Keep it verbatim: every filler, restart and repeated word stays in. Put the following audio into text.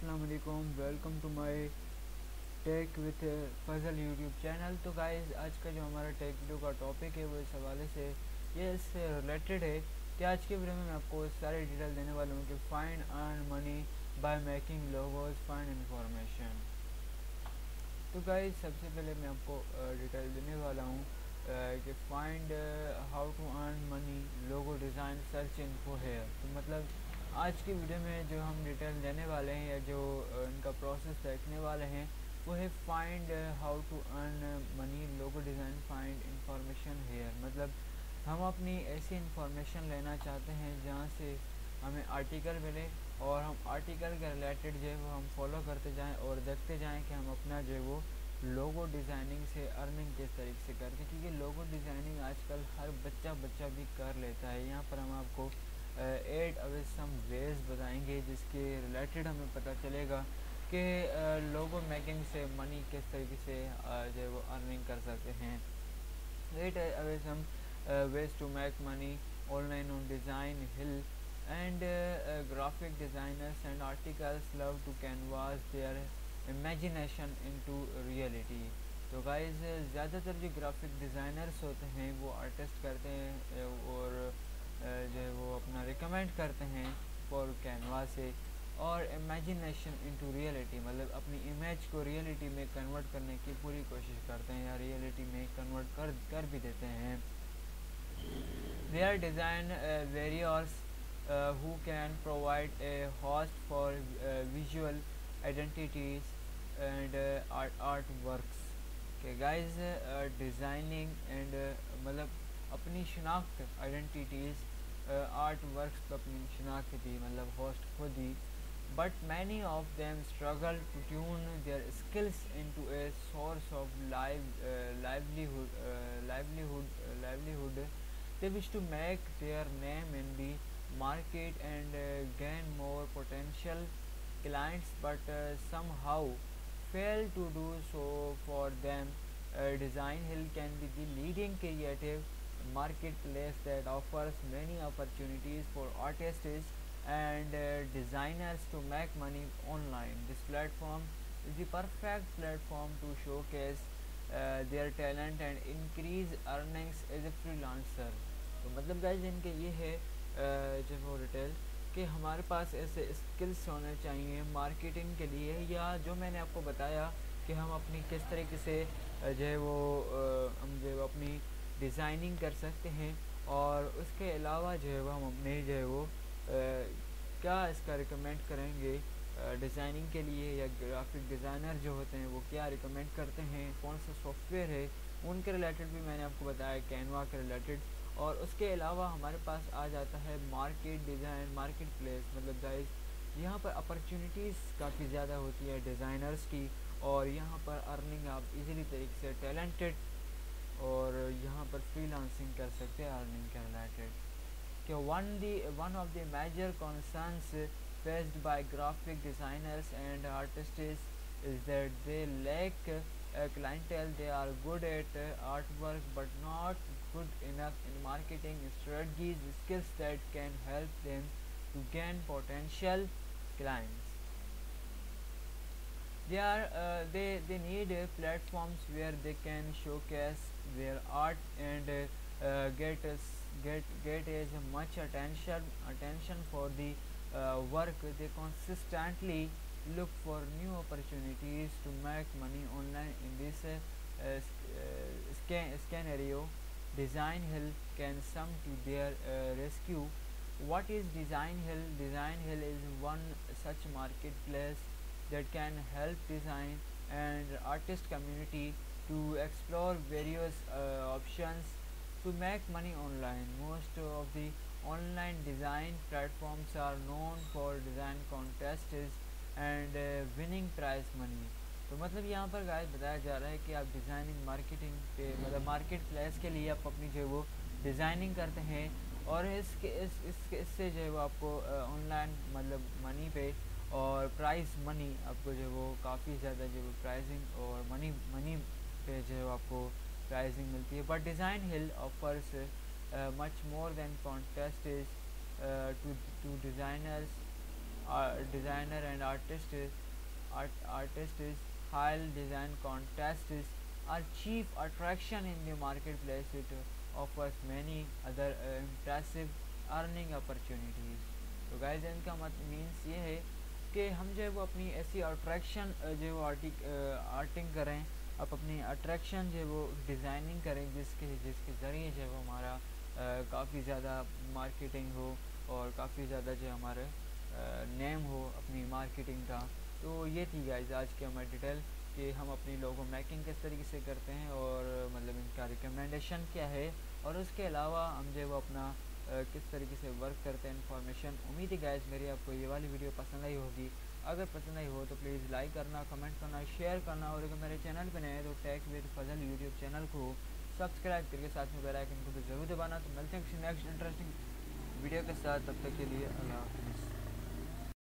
अस्सलाम वालेकुम, welcome to my tech with Fazal YouTube channel. तो गाइस, आज का जो हमारा टेक वीडियो का टॉपिक है वो इस हवाले से ये इससे रिलेटेड है कि आज के वीडियो में मैं आपको सारी डिटेल देने वाला हूँ कि find earn money by making logos find information. तो गाइस, सबसे पहले मैं आपको डिटेल देने वाला हूँ कि find how to earn money logo design search info है। तो मतलब आज की वीडियो में जो हम डिटेल देने वाले हैं या जो इनका प्रोसेस देखने वाले हैं वो है find how to earn money logo design find information here. मतलब हम अपनी ऐसी इंफॉर्मेशन लेना चाहते हैं जहाँ से हमें आर्टिकल मिले और हम आर्टिकल के रिलेटेड जो है वो हम फॉलो करते जाएं और देखते जाएं कि हम अपना जो है वो लोगो डिज़ाइनिंग से अर्निंग किस तरीके से करते हैं, क्योंकि लोगो डिज़ाइनिंग आजकल हर बच्चा बच्चा भी कर लेता है। यहाँ पर हम आपको एट अवे सम वेज बताएंगे जिसके रिलेटेड हमें पता चलेगा कि लोगो मेकिंग से मनी किस तरीके से जो है वो अर्निंग कर सकते हैं। At away some ways to make money online on design hill and uh, uh, graphic designers and articles love to canvas their imagination into reality। तो गाइज, ज़्यादातर जो ग्राफिक डिज़ाइनर्स होते हैं वो आर्टिस्ट करते हैं और जो है वो अपना रिकमेंड करते हैं फॉर कैनवा से और इमेजिनेशन इनटू रियलिटी, मतलब अपनी इमेज को रियलिटी में कन्वर्ट करने की पूरी कोशिश करते हैं या रियलिटी में कन्वर्ट कर कर भी देते हैं। Their design uh, various uh, who can provide a host for uh, visual identities and uh, art artworks। के गाइज, डिज़ाइनिंग एंड मतलब अपनी शनाख्त आइडेंटिटीज़ आर्ट वर्क्स पर अपनी शनाख्त दी, मतलब होस्ट खुद ही। But many of them struggle to tune their skills into a source of live, uh, livelihood, uh, livelihood, uh, livelihood. They wish to make their name in the market and uh, gain more potential clients, but uh, somehow fail to do so. For them, uh, Design Hill can be the leading creative marketplace that offers many opportunities for artists and uh, designers to make money online. This platform is the perfect platform to showcase uh, their talent and increase earnings as a freelancer। तो मतलब guys, इनके ये है uh, जो वो detail कि हमारे पास ऐसे स्किल्स होने चाहिए मार्केटिंग के लिए, या जो मैंने आपको बताया कि हम अपनी किस तरीके से जो है वो uh, हम जो है वो अपनी डिज़ाइनिंग कर सकते हैं और उसके अलावा जो है वो हम अपने जो है वो uh, क्या इसका रिकमेंड करेंगे डिज़ाइनिंग के लिए, या ग्राफिक डिज़ाइनर जो होते हैं वो क्या रिकमेंड करते हैं, कौन सा सॉफ्टवेयर है उनके रिलेटेड भी मैंने आपको बताया, कैनवा के रिलेटेड। और उसके अलावा हमारे पास आ जाता है मार्केट डिज़ाइन मार्केट प्लेस। मतलब गाइस, यहाँ पर अपॉर्चुनिटीज़ काफ़ी ज़्यादा होती है डिज़ाइनर्स की और यहाँ पर अर्निंग आप इजीली तरीके से टैलेंटेड और यहाँ पर फ्रीलांसिंग कर सकते हैं अर्निंग के रिलेटेड। कि one the one of the major concerns faced by graphic designers and artists is, is that they lack a clientele. They are good at uh, artwork but not good enough in marketing strategies, skills that can help them to gain potential clients. They are uh, they they need uh, platforms where they can showcase their art and uh, uh, get us get get as much attention attention for the uh, work. They consistently look for new opportunities to make money online. In this uh, uh, scan scenario, Design Hill can come to their uh, rescue. What is Design Hill? Design Hill is one such marketplace that can help design and artist community to explore various uh, options to make money online. Most of the online design platforms are known for design contests and uh, winning prize money। तो मतलब यहाँ पर guys बताया जा रहा है कि आप डिज़ाइनिंग मार्केटिंग पे मतलब मार्केट प्लेस के लिए आप अपनी जो है वो डिज़ाइनिंग करते हैं और इसके इस इसके इससे जो है वो आपको ऑनलाइन मतलब मनी पे और प्राइस मनी आपको जो है वो काफ़ी ज़्यादा जो है प्राइसिंग और मनी मनी पे जो है आपको प्राइसिंग मिलती है। But design hill offers much more than contest to to designers designer and artists art, artists high design contests are chief attraction in the marketplace. It offers many other uh, impressive earning opportunities. तो guys इनका मत means ये है कि हम जो है वो अपनी ऐसी अट्रैक्शन जो है वो आर्टिक आर्टिंग करें, आप अपनी अट्रैक्शन जो है वो डिज़ाइनिंग करें जिसके जिसके ज़रिए जो है वो हमारा काफ़ी ज़्यादा मार्केटिंग हो और काफ़ी ज़्यादा जो हमारे नेम हो अपनी मार्केटिंग का। तो ये थी गाइस आज की हमारी डिटेल कि हम अपनी लोगो मेकिंग किस तरीके से करते हैं और मतलब इनका रिकमेंडेशन क्या है, और उसके अलावा हम जो है वो अपना आ, किस तरीके से वर्क करते हैं इन्फॉर्मेशन। उम्मीद है गाइस मेरी आपको ये वाली वीडियो पसंद आई होगी। अगर पसंद आई हो तो प्लीज़ लाइक करना, कमेंट करना, शेयर करना, और अगर मेरे चैनल पर नए हैं तो tech with Fazal YouTube channel को सब्सक्राइब करके साथ में बेल आइकन को भी ज़रूर दबाना। तो मिलते हैं किसी नेक्स्ट इंटरेस्टिंग वीडियो के साथ, तब तक के लिए अल्लाह हाफ़िज़।